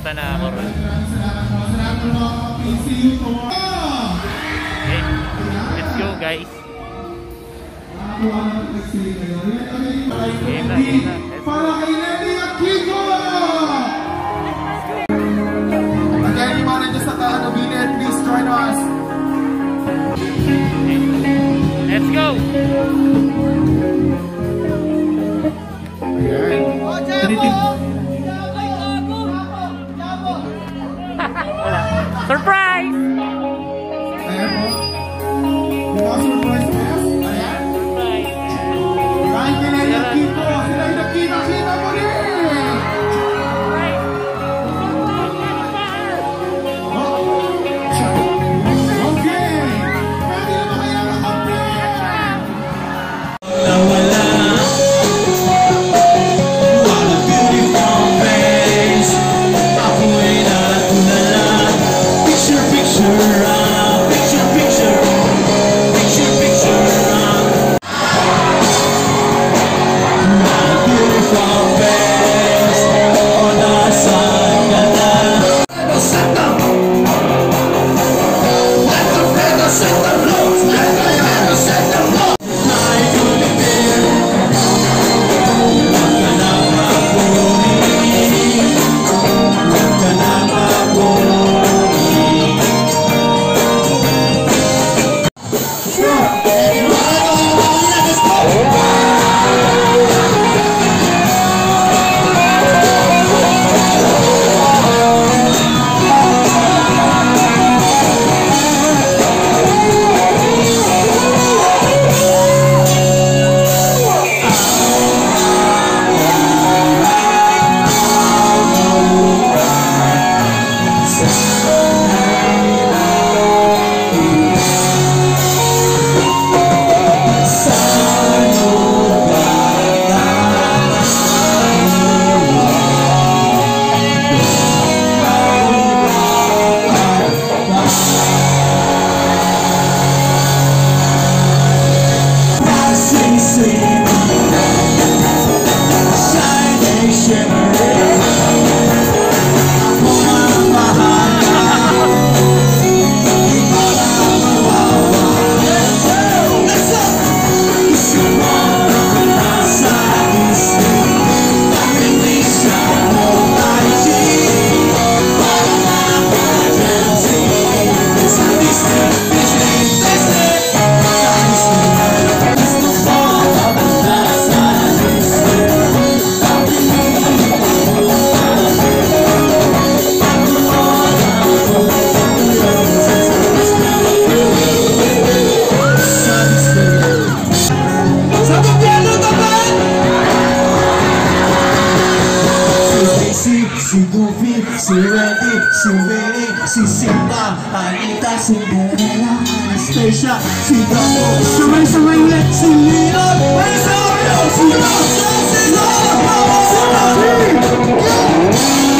pupunta na ako ron. Okay, let's go guys. Game na. Para kay Lenny Aquino! Again, yung mga nandiyan sa Kaanobinet, please join us. Okay. Let's go! Surprise! Ayan po. Mga surprise mo yan. Ayan. Kahit kay Lenny Aquino, sila yung nakita mo rin! Si Goofy, si Wendy, si Winnie, si Simba, Anita, Cinderella, Anastasia, si Dapo, sabay-sabay ulit, si Leon, ay sa akin, si Rosa, si Lola, si Mami!